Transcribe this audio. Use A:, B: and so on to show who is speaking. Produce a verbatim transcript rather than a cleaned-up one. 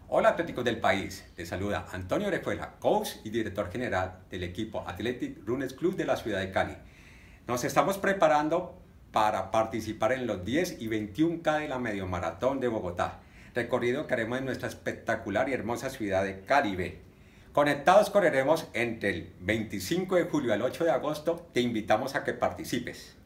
A: Hola atléticos del país, les saluda Antonio Orejuela, coach y director general del equipo Athletic Runners Club de la ciudad de Cali. Nos estamos preparando para participar en los diez y veintiún K de la Medio Maratón de Bogotá, recorrido que haremos en nuestra espectacular y hermosa ciudad de Caribe. Conectados correremos entre el veinticinco de julio al ocho de agosto, te invitamos a que participes.